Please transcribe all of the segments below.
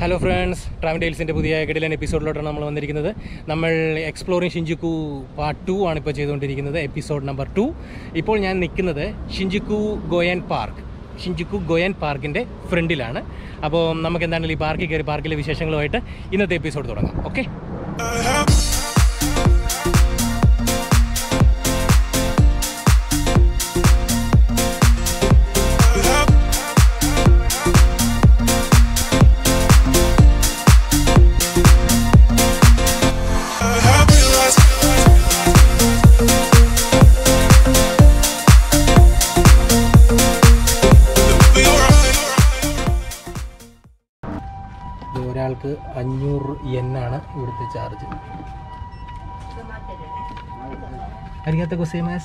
Hello friends, travel ഡെയിൽസിൻ്റെ പുതിയ കിടിലൻ എപ്പിസോഡിലോട്ടാണ് നമ്മൾ വന്നിരിക്കുന്നത്. നമ്മൾ എക്സ്പ്ലോറിങ് ഷിഞ്ചുക്കു പാർട്ട് 2 ആണ് ഇപ്പോൾ ചെയ്തുകൊണ്ടിരിക്കുന്നത്, എപ്പിസോഡ് നമ്പർ 2. ഇപ്പോൾ ഞാൻ നിൽക്കുന്നത് ഷിഞ്ചുക്കു ഗോയൻ പാർക്കിൻ്റെ ഫ്രണ്ടിലാണ്. അപ്പോൾ നമുക്ക് എന്താണെങ്കിലും ഈ പാർക്കിൽ കയറി പാർക്കിലെ വിശേഷങ്ങളുമായിട്ട് ഇന്നത്തെ എപ്പിസോഡ് തുടങ്ങാം. ഓക്കെ. ഒരാൾക്ക് 500 yen ഇവിടുത്തെ ചാർജ്. അരിഗാത്തോ ഗോസൈമാസ്.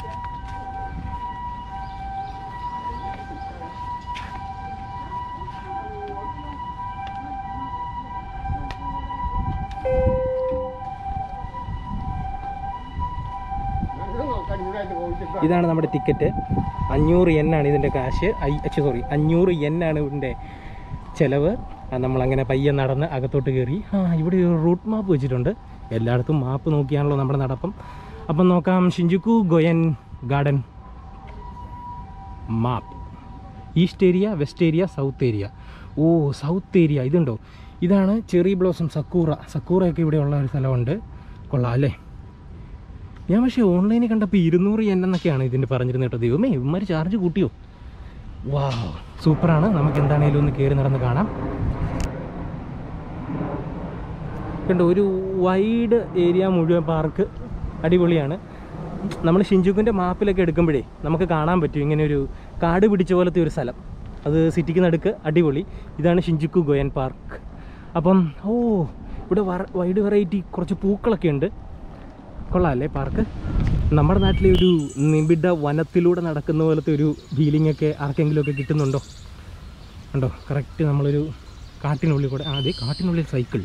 ഇതാണ് നമ്മുടെ ടിക്കറ്റ്. 500 yen ഇതിൻ്റെ കാശ്. 500 yen ഇതിൻ്റെ ചിലവ്. നമ്മളങ്ങനെ പയ്യെ നടന്ന് അകത്തോട്ട് കയറി. ഇവിടെ ഒരു റൂട്ട് മാപ്പ് വെച്ചിട്ടുണ്ട്. എല്ലായിടത്തും മാപ്പ് നോക്കിയാണല്ലോ നമ്മുടെ നടപ്പം. അപ്പം നോക്കാം. Shinjuku Gyoen garden map. East area, west area, south area. Oh, south area ഇതുണ്ടോ? ഇതാണ് ചെറി ബ്ലോസം, സക്കൂറയൊക്കെ ഇവിടെ ഉള്ള ഒരു സ്ഥലമുണ്ട്. കൊള്ളാം അല്ലേ? ഞാൻ പക്ഷേ ഓൺലൈനിൽ കണ്ടപ്പോൾ 200 yen എന്നൊക്കെയാണ് ഇതിൻ്റെ പറഞ്ഞിരുന്നത് കേട്ടോ. ദൈവമേ, ഇവന്മാർ ചാർജ് കൂട്ടിയോ? വാ, സൂപ്പറാണ്. നമുക്ക് എന്താണേലും ഒന്ന് കയറി നടന്ന് കാണാം. കണ്ടോ, ഒരു വൈഡ് ഏരിയ മുഴുവൻ പാർക്ക്. അടിപൊളിയാണ്. നമ്മൾ ഷിഞ്ചുക്കുവിൻ്റെ മാപ്പിലൊക്കെ എടുക്കുമ്പോഴേ നമുക്ക് കാണാൻ പറ്റും ഇങ്ങനെ ഒരു കാട് പിടിച്ച പോലത്തെ ഒരു സ്ഥലം. അത് സിറ്റിക്ക് നടുക്ക്. അടിപൊളി. ഇതാണ് ഷിഞ്ചുക്കു ഗോയൻ പാർക്ക്. അപ്പം ഇവിടെ വൈഡ് വെറൈറ്റി കുറച്ച് പൂക്കളൊക്കെ ഉണ്ട്. കൊള്ളാമല്ലേ പാർക്ക്? നമ്മുടെ നാട്ടിലെ ഒരു നിബിഡ വനത്തിലൂടെ നടക്കുന്ന പോലത്തെ ഒരു ഫീലിംഗ് ഒക്കെ ആർക്കെങ്കിലുമൊക്കെ കിട്ടുന്നുണ്ടോ? ഉണ്ടോ? കറക്റ്റ് നമ്മളൊരു കാട്ടിനുള്ളിൽ കൂടെ. അതെ, കാട്ടിനുള്ളിൽ സൈക്കിൾ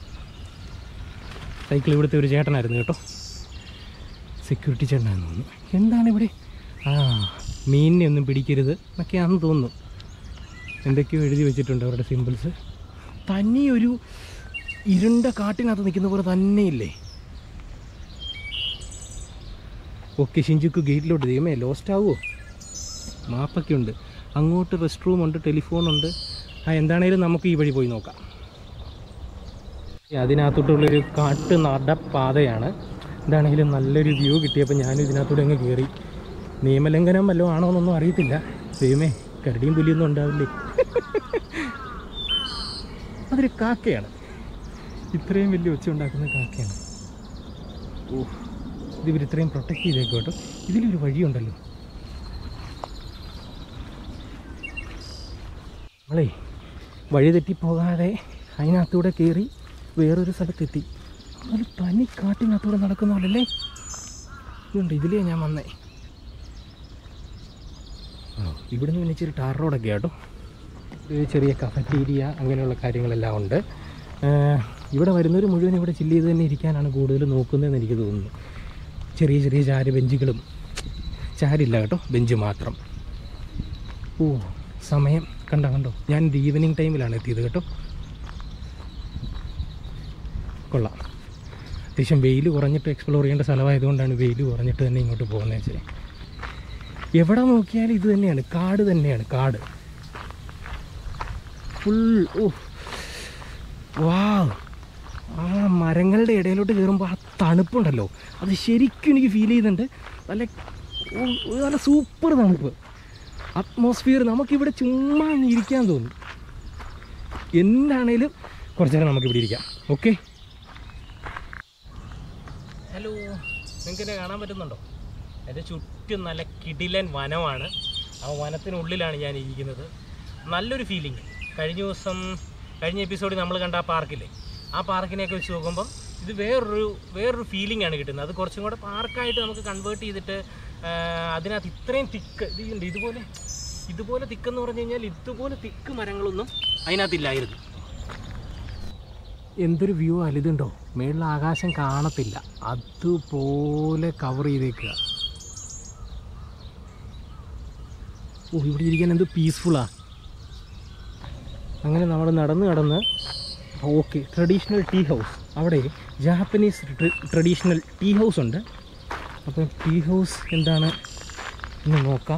ഇവിടുത്തെ ഒരു ചേട്ടനായിരുന്നു കേട്ടോ. സെക്യൂരിറ്റി ചേട്ടനായിരുന്നു തോന്നുന്നു. എന്താണ് ഇവിടെ? മീനിനെ ഒന്നും പിടിക്കരുത് എന്നൊക്കെയാണെന്ന് തോന്നുന്നു. എന്തൊക്കെയോ എഴുതി വെച്ചിട്ടുണ്ട് അവരുടെ സിമ്പിൾസ്. തന്നെയൊരു ഇരുണ്ട കാട്ടിനകത്ത് നിൽക്കുന്ന പോലെ തന്നെയില്ലേ? ഓക്കെ, ഷിഞ്ചുക്കു ഗേറ്റിലോട്ട്. ദൈവമേ, ലോസ്റ്റ് ആവുമോ? മാപ്പൊക്കെ ഉണ്ട്. അങ്ങോട്ട് റെസ്റ്റ് റൂമുണ്ട്, ടെലിഫോണുണ്ട്. എന്താണേലും നമുക്ക് ഈ വഴി പോയി നോക്കാം. അതിനകത്തോട്ടുള്ളൊരു കാട്ട് നടപ്പാതയാണ്. എന്താണെങ്കിലും നല്ലൊരു വ്യൂ കിട്ടിയപ്പോൾ ഞാനും ഇതിനകത്തൂടെ അങ്ങ് കയറി. നിയമലംഘനം വല്ലതും ആണോ എന്നൊന്നും അറിയത്തില്ല. ദൈവമേ, കരടിയും പുലിയൊന്നും ഉണ്ടാവില്ലേ? അതൊരു കാക്കയാണ്. ഇത്രയും വലിയ ഒച്ച ഉണ്ടാക്കുന്ന കാക്കയാണ്. ഇതിവർ ഇത്രയും പ്രൊട്ടക്റ്റ് ചെയ്തേക്കും കേട്ടോ. ഇതിലൊരു വഴിയുണ്ടല്ലോ. നമ്മളേ വഴി തെറ്റിപ്പോകാതെ അതിനകത്തൂടെ കയറി വേറൊരു സ്ഥലത്തെത്തി. ഒരു തനി കാട്ടിനകത്തൂടെ നടക്കുന്ന പോലല്ലേ? ഇതുണ്ട്, ഇതിലേ ഞാൻ വന്നേ. ഇവിടുന്ന് പിന്നെ ഇച്ചിരി ടാർ റോഡൊക്കെ കേട്ടോ. ഒരു ചെറിയ കഫറ്റീരിയ അങ്ങനെയുള്ള കാര്യങ്ങളെല്ലാം ഉണ്ട്. ഇവിടെ വരുന്നവർ മുഴുവൻ ഇവിടെ ചില്ല് ചെയ്ത് തന്നെ ഇരിക്കാനാണ് കൂടുതൽ നോക്കുന്നതെന്ന് എനിക്ക് തോന്നുന്നു. ചെറിയ ചെറിയ ചാര് ബെഞ്ചുകളും. ചാരില്ല കേട്ടോ, ബെഞ്ച് മാത്രം. സമയം കണ്ടോ. ഞാൻ ഈവനിങ് ടൈമിലാണ് എത്തിയത് കേട്ടോ. കൊള്ളാം. അത്യാവശ്യം വെയിൽ കുറഞ്ഞിട്ട് എക്സ്പ്ലോർ ചെയ്യേണ്ട സ്ഥലമായതുകൊണ്ടാണ് വെയിൽ കുറഞ്ഞിട്ട് തന്നെ ഇങ്ങോട്ട് പോകുന്നത് വെച്ചാൽ. എവിടെ നോക്കിയാലും ഇത് തന്നെയാണ്, കാട് തന്നെയാണ്, കാട് ഫുൾ. ആ മരങ്ങളുടെ ഇടയിലോട്ട് കയറുമ്പോൾ ആ തണുപ്പുണ്ടല്ലോ, അത് ശരിക്കും എനിക്ക് ഫീൽ ചെയ്യുന്നുണ്ട്. നല്ല സൂപ്പർ തണുപ്പ് അറ്റ്മോസ്ഫിയർ. നമുക്കിവിടെ ചുമ്മാ ഇരിക്കാൻ തോന്നും. എന്താണേലും കുറച്ച് നേരം നമുക്കിവിടെ ഇരിക്കാം. ഓക്കെ. ഹലോ, നിങ്ങൾക്ക് എന്നെ കാണാൻ പറ്റുന്നുണ്ടോ? എൻ്റെ ചുറ്റും നല്ല കിടിലൻ വനമാണ്. ആ വനത്തിനുള്ളിലാണ് ഞാൻ ഇരിക്കുന്നത്. നല്ലൊരു ഫീലിംഗ്. കഴിഞ്ഞ എപ്പിസോഡിൽ നമ്മൾ കണ്ട ആ പാർക്കില്ലേ, ആ പാർക്കിനെയൊക്കെ വെച്ച് നോക്കുമ്പം ഇത് വേറൊരു ഫീലിംഗ് ആണ് കിട്ടുന്നത്. അത് കുറച്ചും കൂടെ പാർക്കായിട്ട് നമുക്ക് കൺവേർട്ട് ചെയ്തിട്ട് അതിനകത്ത് ഇത്രയും തിക്ക് ഇതുണ്ട്. ഇതുപോലെ തിക്കെന്ന് പറഞ്ഞു കഴിഞ്ഞാൽ ഇതുപോലെ തിക്ക് മരങ്ങളൊന്നും അതിനകത്തില്ലായിരുന്നു. എന്തൊരു വ്യൂ ആണ് ഇതുണ്ടോ? മേളിൽ ആകാശം കാണത്തില്ല, അതുപോലെ കവർ ചെയ്തേക്കുക. ഇവിടെ ഇരിക്കാൻ എന്ത് പീസ്ഫുള്ളാ. അങ്ങനെ നമ്മൾ നടന്ന് ഓക്കെ ട്രഡീഷണൽ ടീ ഹൗസ്, അവിടെ ജാപ്പനീസ് ട്രഡീഷണൽ ടീ ഹൗസ് ഉണ്ട്. അപ്പോൾ ടീ ഹൗസ് എന്താണ് എന്ന് നോക്കാം.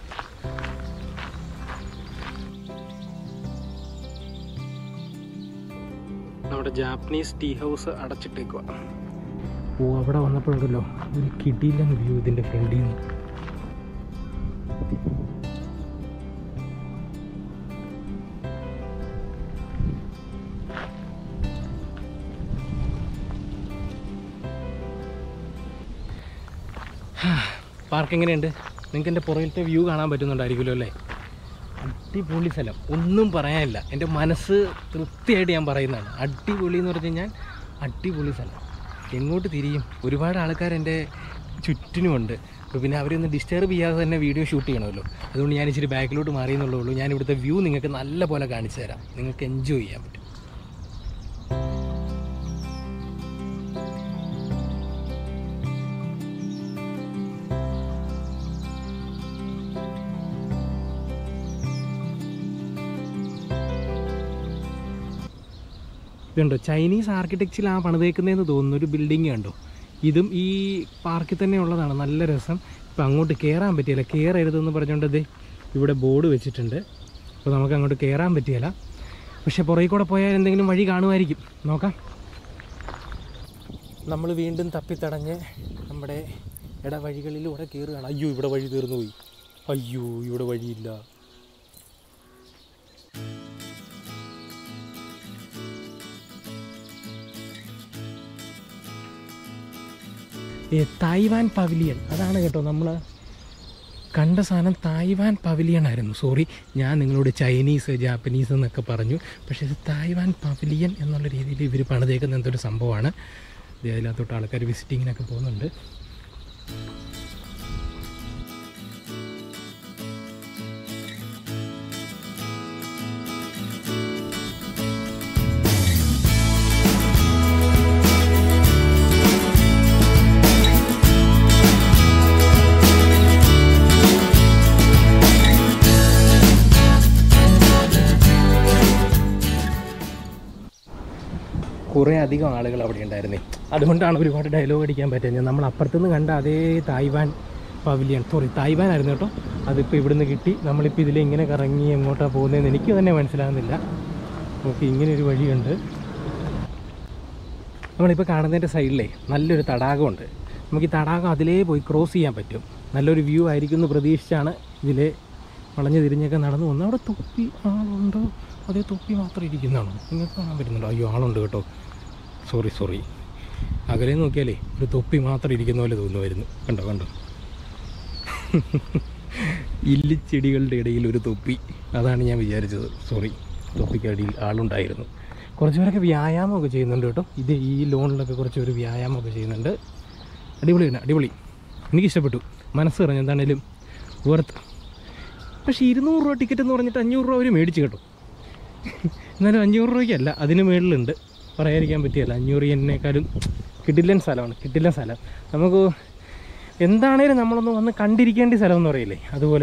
നമ്മുടെ ജാപ്പനീസ് ടീ ഹൗസ് അടച്ചിട്ടേക്കുക. ഓ, അവിടെ വന്നപ്പോഴുണ്ടല്ലോ ഒരു കിടിലൻ വ്യൂ ഇതിൻ്റെ ഫ്രണ്ടിൽ നിന്ന്. പാർക്ക് എങ്ങനെയുണ്ട്? നിങ്ങൾക്ക് എൻ്റെ പുറകിലത്തെ വ്യൂ കാണാൻ പറ്റുന്നുണ്ടായിരിക്കുമല്ലോ അല്ലേ? അടിപൊളി സ്ഥലം, ഒന്നും പറയാനില്ല. എൻ്റെ മനസ്സ് തൃപ്തിയായിട്ട് ഞാൻ പറയുന്നതാണ്. അടിപൊളി എന്ന് പറഞ്ഞു കഴിഞ്ഞാൽ അടിപൊളി സ്ഥലം. എങ്ങോട്ട് തിരിയും? ഒരുപാട് ആൾക്കാർ എൻ്റെ ചുറ്റിനുമുണ്ട്. അപ്പോൾ പിന്നെ അവരൊന്ന് ഡിസ്റ്റർബ് ചെയ്യാതെ തന്നെ വീഡിയോ ഷൂട്ട് ചെയ്യണമല്ലോ. അതുകൊണ്ട് ഞാൻ ഇച്ചിരി ബാക്കിലോട്ട് മാറിയെന്നുള്ളൂ. ഞാൻ ഇവിടുത്തെ വ്യൂ നിങ്ങൾക്ക് നല്ല പോലെ കാണിച്ചു തരാം. നിങ്ങൾക്ക് എൻജോയ് ചെയ്യാൻ പറ്റും. ഇതുണ്ടോ, ചൈനീസ് ആർക്കിടെക്ചറിലാണ് പണിതേക്കുന്നതെന്ന് തോന്നുന്നു. ഒരു ബിൽഡിങ് കണ്ടോ? ഇതും ഈ പാർക്കിൽ തന്നെ ഉള്ളതാണ്. നല്ല രസം. ഇപ്പം അങ്ങോട്ട് കയറാൻ പറ്റിയില്ല, കയറരുതെന്ന് പറഞ്ഞുകൊണ്ട് ഇവിടെ ബോർഡ് വെച്ചിട്ടുണ്ട്. അപ്പോൾ നമുക്ക് അങ്ങോട്ട് കയറാൻ പറ്റിയില്ല. പക്ഷേ പുറകിൽ കൂടെ പോയാൽ എന്തെങ്കിലും വഴി കാണുമായിരിക്കും, നോക്കാം. നമ്മൾ വീണ്ടും തപ്പിത്തടഞ്ഞ് നമ്മുടെ ഇടവഴികളിലൂടെ കയറുകയാണ്. അയ്യോ, ഇവിടെ വഴി തീർന്നു പോയി. അയ്യോ, ഇവിടെ വഴിയില്ല. തായ്വാൻ പവലിയൻ, അതാണ് കേട്ടോ നമ്മൾ കണ്ട സാധനം. തായ്വാൻ പവലിയൻ ആയിരുന്നു. സോറി, ഞാൻ നിങ്ങളോട് ചൈനീസ് ജാപ്പനീസ് എന്നൊക്കെ പറഞ്ഞു. പക്ഷേ ഇത് തായ്വാൻ പവലിയൻ എന്നുള്ള രീതിയിൽ ഇവർ പണിതേക്കുന്ന എന്തൊരു സംഭവമാണ്. അതിനകത്തോട്ട് ആൾക്കാർ വിസിറ്റിങ്ങിനൊക്കെ പോകുന്നുണ്ട്. കുറേ അധികം ആളുകൾ അവിടെ ഉണ്ടായിരുന്നേ. അതുകൊണ്ടാണ് ഒരുപാട് ഡയലോഗ് അടിക്കാൻ പറ്റുന്നത്. നമ്മൾ അപ്പുറത്തുനിന്ന് കണ്ട അതേ തായ്വാൻ പവലിയൻ, സോറി തായ്വാൻ ആയിരുന്നു കേട്ടോ. അതിപ്പോൾ ഇവിടുന്ന് കിട്ടി. നമ്മളിപ്പോൾ ഇതിൽ ഇങ്ങനെ കറങ്ങി എങ്ങോട്ടാണ് പോകുന്നതെന്ന് എനിക്ക് തന്നെ മനസ്സിലാകുന്നില്ല. ഓക്കെ, ഇങ്ങനെയൊരു വഴിയുണ്ട്. നമ്മളിപ്പോൾ കാണുന്നതിൻ്റെ സൈഡിലേ നല്ലൊരു തടാകമുണ്ട്. നമുക്ക് ഈ തടാകം അതിലേ പോയി ക്രോസ് ചെയ്യാൻ പറ്റും. നല്ലൊരു വ്യൂ ആയിരിക്കും എന്ന് പ്രതീക്ഷിച്ചാണ് ഇതിലെ വളഞ്ഞു തിരിഞ്ഞൊക്കെ നടന്നു വന്നത്. അവിടെ തൊപ്പി ആളുണ്ടോ? അതേ തൊപ്പി മാത്രം ഇരിക്കുന്നതാണോ? നിങ്ങൾക്ക് കാണാൻ പറ്റുന്നുണ്ടോ? അയ്യോ, ആളുണ്ട് കേട്ടോ. സോറി, അകലെ നോക്കിയാലേ ഒരു തൊപ്പി മാത്രം ഇരിക്കുന്ന പോലെ തോന്നുമായിരുന്നു. കണ്ടോ ഇല്ലിച്ചെടികളുടെ ഇടയിൽ ഒരു തൊപ്പി, അതാണ് ഞാൻ വിചാരിച്ചത്. സോറി, തൊപ്പിക്കടിയിൽ ആളുണ്ടായിരുന്നു. കുറച്ച് പേരൊക്കെ വ്യായാമമൊക്കെ ചെയ്യുന്നുണ്ട് കേട്ടോ. ഇത് ഈ ലോണിലൊക്കെ കുറച്ച് പേര് വ്യായാമമൊക്കെ ചെയ്യുന്നുണ്ട്. അടിപൊളിയാണ്, അടിപൊളി. എനിക്കിഷ്ടപ്പെട്ടു. മനസ്സ് പറഞ്ഞു എന്താണേലും വർത്ത്. പക്ഷേ 200 രൂപ ടിക്കറ്റ് എന്ന് പറഞ്ഞിട്ട് 500 രൂപ അവർ മേടിച്ച് കേട്ടോ. എന്നാലും 500 രൂപയ്ക്കല്ല, അതിന് മേളിലുണ്ട്. പറയാതിരിക്കാൻ പറ്റിയല്ല. 500 എന്നേക്കാളും കിടിലൻ സ്ഥലമാണ്, കിടിലൻ സ്ഥലം. നമുക്ക് എന്താണേലും നമ്മളൊന്ന് വന്ന് കണ്ടിരിക്കേണ്ട സ്ഥലം എന്ന് പറയില്ലേ, അതുപോലെ.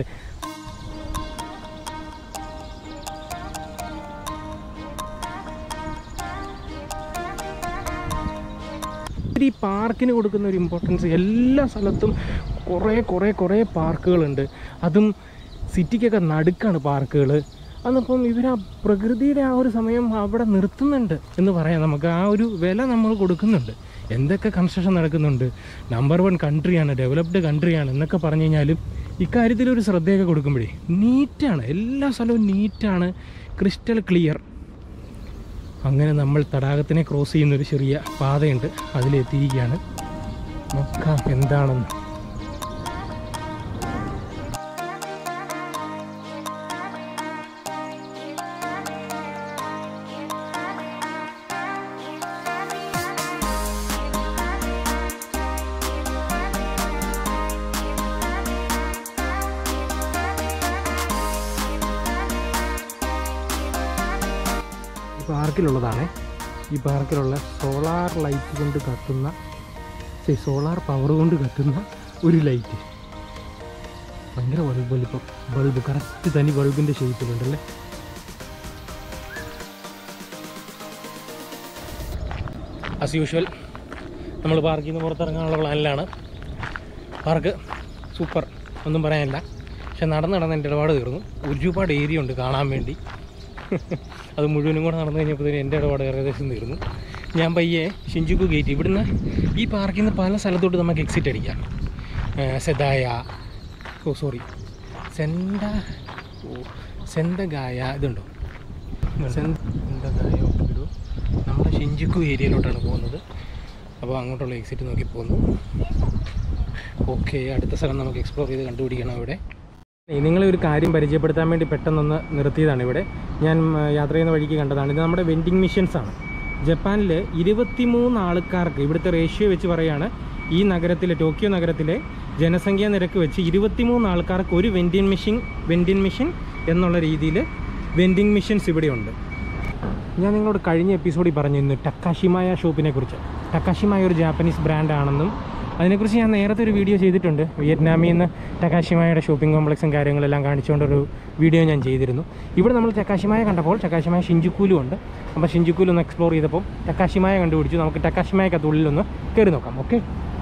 ഈ പാർക്കിന് കൊടുക്കുന്ന ഒരു ഇമ്പോർട്ടൻസ്, എല്ലാ സ്ഥലത്തും കുറേ പാർക്കുകളുണ്ട്. അതും സിറ്റിക്കൊക്കെ നടുക്കാണ് പാർക്കുകൾ. അന്നിപ്പം ഇവർ ആ പ്രകൃതിയുടെ ആ ഒരു സമയം അവിടെ നിർത്തുന്നുണ്ട് എന്ന് പറയാം. നമുക്ക് ആ ഒരു വില നമ്മൾ കൊടുക്കുന്നുണ്ട്. എന്തൊക്കെ കൺസ്ട്രക്ഷൻ നടക്കുന്നുണ്ട്, നമ്പർ 1 കൺട്രിയാണ്, ഡെവലപ്ഡ് കൺട്രിയാണ് എന്നൊക്കെ പറഞ്ഞു കഴിഞ്ഞാലും ഇക്കാര്യത്തിലൊരു ശ്രദ്ധയൊക്കെ കൊടുക്കുമ്പോഴേ നീറ്റാണ്. എല്ലാ സ്ഥലവും നീറ്റാണ്, ക്രിസ്റ്റൽ ക്ലിയർ. അങ്ങനെ നമ്മൾ തടാകത്തിനെ ക്രോസ് ചെയ്യുന്നൊരു ചെറിയ പാതയുണ്ട്, അതിലെത്തിയിരിക്കുകയാണ്. നോക്കാം എന്താണെന്ന്. പാർക്കിലുള്ളതാണ്. ഈ പാർക്കിലുള്ള സോളാർ ലൈറ്റ് കൊണ്ട് കത്തുന്ന, സോളാർ പവർ കൊണ്ട് കത്തുന്ന ഒരു ലൈറ്റ്. ഭയങ്കര വലിപ്പം, ബൾബ് കറക്റ്റ് തനി ബൾബിൻ്റെ ഷേപ്പിലുണ്ടല്ലേ. ആസ് യൂഷ്വൽ നമ്മൾ പാർക്കിൽ നിന്ന് പുറത്തിറങ്ങാനുള്ള പ്ലാനിലാണ്. പാർക്ക് സൂപ്പർ, ഒന്നും പറയാനില്ല. പക്ഷെ നടന്ന് എൻ്റെ ഇടപാട് തീർന്നു. ഒരുപാട് ഏരിയ ഉണ്ട് കാണാൻ വേണ്ടി. അത് മുഴുവനും കൂടെ നടന്നു കഴിഞ്ഞപ്പോഴത്തേനും എൻ്റെ ഇടപാട് ഏകദേശം തീർന്നു. ഞാൻ പയ്യെ ഷിൻജുക്കു ഗേറ്റ്, ഇവിടുന്ന് ഈ പാർക്കിൽ നിന്ന് പല സ്ഥലത്തോട്ട് നമുക്ക് എക്സിറ്റ് അടിക്കാം. സെന്തഗായ ഇതുണ്ടോ, സെന്തഗായ ഒപ്പിടും. നമ്മൾ ഷിൻജുക്കു ഏരിയയിലോട്ടാണ് പോകുന്നത്. അപ്പോൾ അങ്ങോട്ടുള്ള എക്സിറ്റ് നോക്കി പോകുന്നു. ഓക്കെ, അടുത്ത സ്ഥലം നമുക്ക് എക്സ്പ്ലോർ ചെയ്ത് കണ്ടുപിടിക്കണം. ഇവിടെ നിങ്ങളെ ഒരു കാര്യം പരിചയപ്പെടുത്താൻ വേണ്ടി പെട്ടെന്നൊന്ന് നിർത്തിയതാണ്. ഇവിടെ ഞാൻ യാത്ര ചെയ്യുന്ന വഴിക്ക് കണ്ടതാണ്. ഇത് നമ്മുടെ വെൻഡിങ് മെഷീൻസാണ്. ജപ്പാനിൽ 23 ആൾക്കാർക്ക്, ഇവിടുത്തെ റേഷ്യോ വെച്ച് പറയുകയാണ്, ഈ നഗരത്തിലെ, ടോക്കിയോ നഗരത്തിലെ ജനസംഖ്യാ നിരക്ക് വെച്ച് 23 ആൾക്കാർക്ക് ഒരു വെൻഡിങ് മെഷീൻ എന്നുള്ള രീതിയിൽ വെൻഡിങ് മെഷീൻസ് ഇവിടെയുണ്ട്. ഞാൻ നിങ്ങളോട് കഴിഞ്ഞ എപ്പിസോഡിൽ പറഞ്ഞിരുന്നു ടക്കാഷിമായ ഷോപ്പിനെ കുറിച്ച്. ടക്കാഷിമായ ഒരു ജാപ്പനീസ് ബ്രാൻഡാണെന്നും അതിനെക്കുറിച്ച് ഞാൻ നേരത്തെ ഒരു വീഡിയോ ചെയ്തിട്ടുണ്ട്. വിയറ്റ്നാമിൽ നിന്ന് ടക്കാഷിമായയുടെ ഷോപ്പിംഗ് കോംപ്ലക്സും കാര്യങ്ങളെല്ലാം കാണിച്ചുകൊണ്ടൊരു വീഡിയോ ഞാൻ ചെയ്തിരുന്നു. ഇവിടെ നമ്മൾ ടക്കാഷിമായ കണ്ടപ്പോൾ ടക്കാഷിമായ ഷിൻജുക്കുവിലും ഉണ്ട്. അപ്പോൾ ഷിൻജുക്കുവിലൊന്ന് എക്സ്പ്ലോർ ചെയ്തപ്പോൾ ടക്കാഷിമായ കണ്ടുപിടിച്ചു. നമുക്ക് ടക്കാഷിമായക്കത്തുള്ളിലൊന്ന് കയറി നോക്കാം. ഓക്കെ,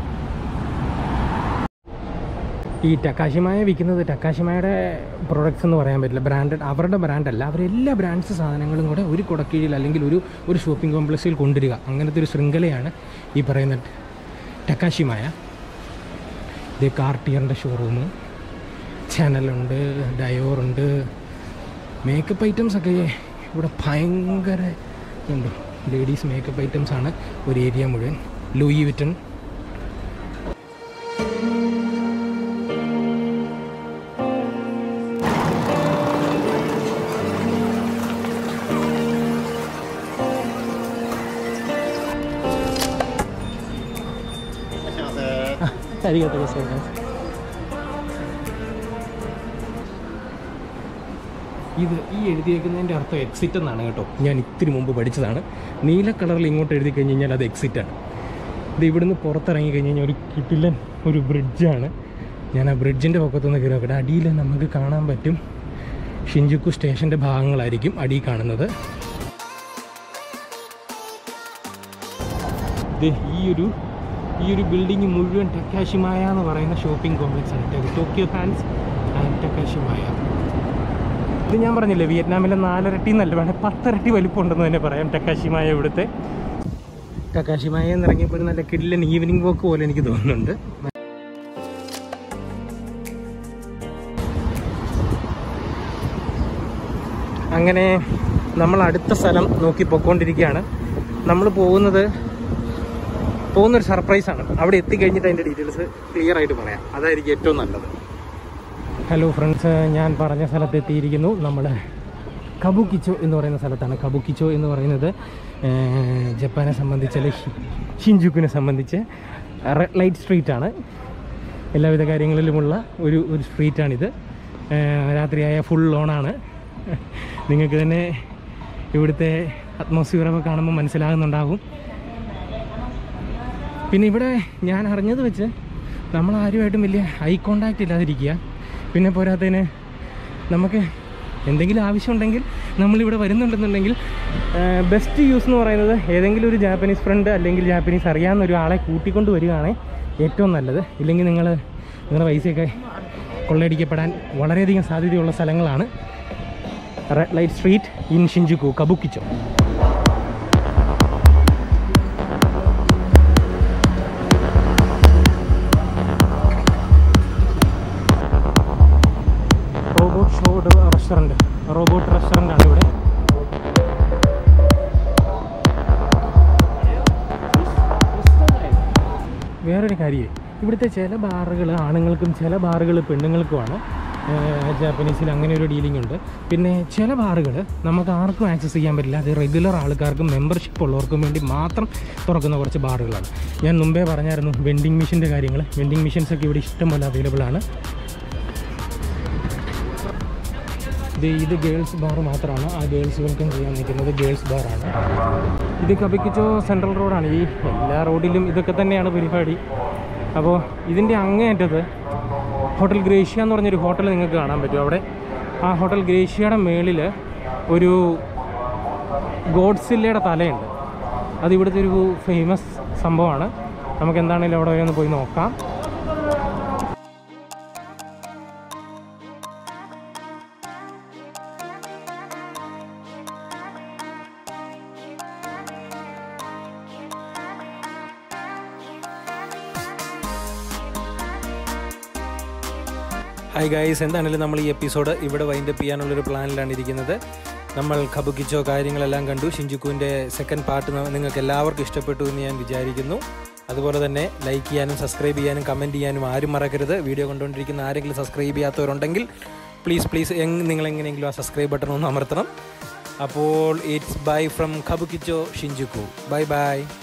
ഈ ടക്കാഷിമായ വിൽക്കുന്നത് ടക്കാഷിമായുടെ പ്രൊഡക്ട്സ് എന്ന് പറയാൻ പറ്റില്ല, ബ്രാൻഡഡ്, അവരുടെ ബ്രാൻഡല്ല. അവരെല്ലാ ബ്രാൻഡ്സ് സാധനങ്ങളും കൂടെ ഒരു കുടക്കീഴിൽ അല്ലെങ്കിൽ ഒരു ഷോപ്പിംഗ് കോംപ്ലക്സിൽ കൊണ്ടുവരിക. അങ്ങനത്തെ ഒരു ശൃംഖലയാണ് ഈ പറയുന്ന ടക്കാഷിമായ. ഇത് കാർട്ടിയറിൻ്റെ ഷോറൂം, ചാനലുണ്ട്, ഡയോറുണ്ട്, മേക്കപ്പ് ഐറ്റംസൊക്കെ ഇവിടെ ഭയങ്കര ഉണ്ട്. ലേഡീസ് മേക്കപ്പ് ഐറ്റംസാണ് ഒരു ഏരിയ മുഴുവൻ. ലൂയി വിറ്റൺ, ഇത് ഈ എഴുതിയേക്കുന്നതിൻ്റെ അർത്ഥം എക്സിറ്റ് എന്നാണ് കേട്ടോ. ഞാൻ ഇത്തിരി മുമ്പ് പഠിച്ചതാണ്. നീല കളറിൽ ഇങ്ങോട്ട് എഴുതി കഴിഞ്ഞ് കഴിഞ്ഞാൽ അത് എക്സിറ്റാണ്. ഇത് ഇവിടുന്ന് പുറത്തിറങ്ങി കഴിഞ്ഞ് കഴിഞ്ഞാൽ ഒരു കിടിലൻ ഒരു ബ്രിഡ്ജാണ്. ഞാൻ ആ ബ്രിഡ്ജിൻ്റെ പക്കത്തുനിന്ന് കയറി നോക്കട്ടെ. അടിയിൽ നമുക്ക് കാണാൻ പറ്റും ഷിൻജുക്കു സ്റ്റേഷൻ്റെ ഭാഗങ്ങളായിരിക്കും അടിയിൽ കാണുന്നത്. ഇത് ഈ ഒരു ബിൽഡിങ് മുഴുവൻ ടക്കാഷിമായ എന്ന് പറയുന്ന ഷോപ്പിംഗ് കോംപ്ലക്സ് ആണ്. Tokyo fans and Takashimaya. ഇത് ഞാൻ പറഞ്ഞില്ലേ, വിയറ്റ്നാമിലെ 4 ഇരട്ടി എന്നല്ല, വേണേൽ 10 ഇരട്ടി വലിപ്പം ഉണ്ടെന്ന് തന്നെ പറയാം ടക്കാഷിമായ. ഇവിടുത്തെ ടക്കാഷിമായ എന്നിറങ്ങിയപ്പോൾ ഒരു നല്ല കിടിലൻ ഈവനിങ് വാക്ക് പോലെ എനിക്ക് തോന്നുന്നുണ്ട്. അങ്ങനെ നമ്മൾ അടുത്ത സ്ഥലം നോക്കി പോയിക്കൊണ്ടിരിക്കുകയാണ്. നമ്മൾ പോകുന്നൊരു സർപ്രൈസാണ്. അവിടെ എത്തിക്കഴിഞ്ഞിട്ട് അതിൻ്റെ ഡീറ്റെയിൽസ് ക്ലിയർ ആയിട്ട് പറയാം. അതായിരിക്കും ഏറ്റവും നല്ലത്. ഹലോ ഫ്രണ്ട്സ്, ഞാൻ പറഞ്ഞ സ്ഥലത്ത് എത്തിയിരിക്കുന്നു. നമ്മൾ കബുക്കിച്ചോ എന്ന് പറയുന്ന സ്ഥലത്താണ്. കബുക്കിച്ചോ എന്ന് പറയുന്നത് ജപ്പാനെ സംബന്ധിച്ച്, അല്ലെങ്കിൽ ഷിൻജുക്കുവിനെ സംബന്ധിച്ച് റെഡ് ലൈറ്റ് സ്ട്രീറ്റാണ്. എല്ലാവിധ കാര്യങ്ങളിലുമുള്ള ഒരു സ്ട്രീറ്റാണിത്. രാത്രിയായ ഫുൾ ഓണാണ്. നിങ്ങൾക്ക് തന്നെ ഇവിടുത്തെ അറ്റ്മോസ്ഫിയറൊക്കെ കാണുമ്പോൾ മനസ്സിലാകുന്നുണ്ടാകും. പിന്നെ ഇവിടെ ഞാൻ അറിഞ്ഞത് വെച്ച് നമ്മളാരുമായിട്ടും വലിയ ഐ കോണ്ടാക്റ്റ് ഇല്ലാതിരിക്കുക. പിന്നെ പോരാത്തതിന് നമുക്ക് എന്തെങ്കിലും ആവശ്യമുണ്ടെങ്കിൽ നമ്മളിവിടെ വരുന്നുണ്ടെന്നുണ്ടെങ്കിൽ ബെസ്റ്റ് യൂസ് എന്ന് പറയുന്നത് ഏതെങ്കിലും ഒരു ജാപ്പനീസ് ഫ്രണ്ട് അല്ലെങ്കിൽ ജാപ്പനീസ് അറിയാവുന്ന ഒരാളെ കൂട്ടിക്കൊണ്ട് വരികയാണെങ്കിൽ ഏറ്റവും നല്ലത്. ഇല്ലെങ്കിൽ നിങ്ങളുടെ പൈസയൊക്കെ കൊള്ളയടിക്കപ്പെടാൻ വളരെയധികം സാധ്യതയുള്ള സ്ഥലങ്ങളാണ് red light street in Shinjuku, Kabukicho. Robot റെസ്റ്റോറൻ്റാണ് ഇവിടെ. വേറൊരു കാര്യം, ഇവിടുത്തെ ചില ബാറുകൾ ആണുങ്ങൾക്കും ചില ബാറുകൾ പെണ്ണുങ്ങൾക്കുമാണ്. ജാപ്പനീസിൽ അങ്ങനെ ഒരു ഡീലിംഗ് ഉണ്ട്. പിന്നെ ചില ബാറുകൾ നമുക്ക് ആർക്കും ആക്സസ് ചെയ്യാൻ പറ്റില്ല. അത് റെഗുലർ ആൾക്കാർക്കും മെമ്പർഷിപ്പ് ഉള്ളവർക്കും വേണ്ടി മാത്രം തുറക്കുന്ന കുറച്ച് ബാറുകളാണ്. ഞാൻ മുമ്പേ പറഞ്ഞായിരുന്നു വെൻഡിങ് മെഷീൻ്റെ കാര്യങ്ങൾ. വെൻഡിങ് മെഷീൻസൊക്കെ ഇവിടെ ഇഷ്ടംപോലെ അവൈലബിൾ ആണ്. ഇത് ഗേൾസ് ബാർ മാത്രമാണ്. ആ ഗേൾസ് വെൽക്കം ചെയ്യാൻ നിൽക്കുന്നത് ഗേൾസ് ബാറാണ്. ഇത് കബുക്കിച്ചോ സെൻട്രൽ റോഡാണ്. ഈ എല്ലാ റോഡിലും ഇതൊക്കെ തന്നെയാണ് പരിപാടി. അപ്പോൾ ഇതിൻ്റെ അങ്ങേയറ്റത്ത് ഹോട്ടൽ ഗ്രേഷ്യ എന്ന് പറഞ്ഞൊരു ഹോട്ടൽ നിങ്ങൾക്ക് കാണാൻ പറ്റും. അവിടെ ആ ഹോട്ടൽ ഗ്രേഷ്യയുടെ മേളിൽ ഒരു ഗോഡ്സില്ലയുടെ തലയുണ്ട്. അതിവിടുത്തെ ഒരു ഫേമസ് സംഭവമാണ്. നമുക്ക് എന്താണെങ്കിലും അവിടെ വരെ ഒന്ന് പോയി നോക്കാം. ഹായ് ഗൈസ്, എന്താണെങ്കിലും നമ്മൾ ഈ എപ്പിസോഡ് ഇവിടെ വൈൻഡപ്പ് ചെയ്യാനുള്ളൊരു പ്ലാനിലാണ് ഇരിക്കുന്നത്. നമ്മൾ കബുക്കിച്ചോ കാര്യങ്ങളെല്ലാം കണ്ടു. ഷിഞ്ചുക്കുവിൻ്റെ സെക്കൻഡ് പാർട്ട് നിങ്ങൾക്ക് എല്ലാവർക്കും ഇഷ്ടപ്പെട്ടു എന്ന് ഞാൻ വിചാരിക്കുന്നു. അതുപോലെ തന്നെ ലൈക്ക് ചെയ്യാനും സബ്സ്ക്രൈബ് ചെയ്യാനും കമൻറ്റ് ചെയ്യാനും ആരും മറക്കരുത്. വീഡിയോ കണ്ടുകൊണ്ടിരിക്കുന്ന ആരെങ്കിലും സബ്സ്ക്രൈബ് ചെയ്യാത്തവരുണ്ടെങ്കിൽ പ്ലീസ് നിങ്ങളെങ്ങനെയെങ്കിലും ആ സബ്സ്ക്രൈബ് ബട്ടൺ ഒന്ന് അമർത്തണം. അപ്പോൾ it's bye from Kabukicho Shinjuku. By.